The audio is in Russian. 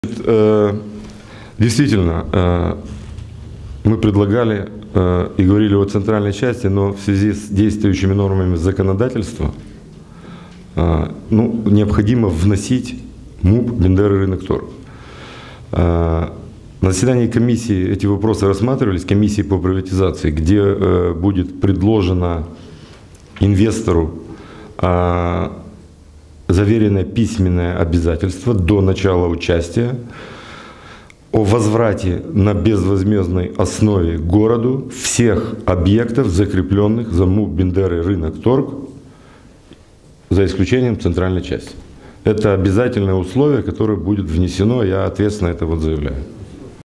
Действительно, мы предлагали и говорили о центральной части, но в связи с действующими нормами законодательства необходимо вносить МУП Бендеры Рынок Торг. На заседании комиссии эти вопросы рассматривались, комиссии по приватизации, где будет предложено инвестору заверенное письменное обязательство до начала участия о возврате на безвозмездной основе городу всех объектов, закрепленных за МУП Бендеры Рынок Торг, за исключением центральной части. Это обязательное условие, которое будет внесено, я ответственно это заявляю.